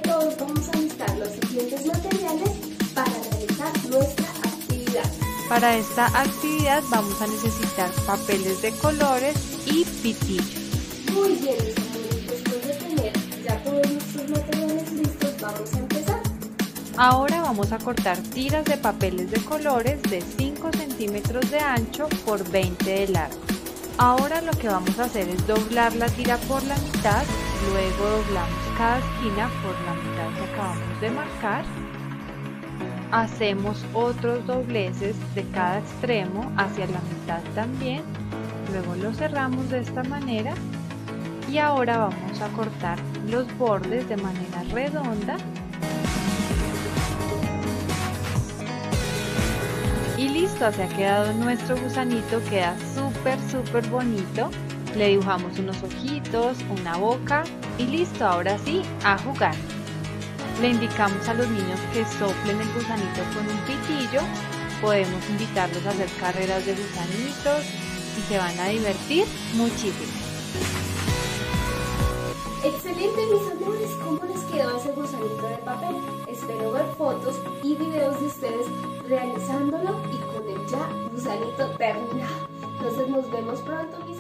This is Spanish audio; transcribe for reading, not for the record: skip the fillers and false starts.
todos vamos a listar los siguientes materiales para realizar nuestra actividad. Para esta actividad vamos a necesitar papeles de colores y pitillos. Muy bien, mis amores, después de tener ya todos nuestros materiales listos, vamos a empezar. Ahora vamos a cortar tiras de papeles de colores de 5 centímetros de ancho por 20 de largo. Ahora lo que vamos a hacer es doblar la tira por la mitad, luego doblamos cada esquina por la mitad que acabamos de marcar. Hacemos otros dobleces de cada extremo hacia la mitad también, luego lo cerramos de esta manera y ahora vamos a cortar los bordes de manera redonda. Y listo, así ha quedado nuestro gusanito, queda súper bonito. Le dibujamos unos ojitos, una boca y listo, ahora sí, a jugar. Le indicamos a los niños que soplen el gusanito con un pitillo. Podemos invitarlos a hacer carreras de gusanitos y se van a divertir muchísimo. Excelente, mis amores, ¿cómo les quedó ese gusanito de papel? Espero ver fotos y videos de ustedes realizándolo y con el ya gusanito terminado. Entonces nos vemos pronto, mis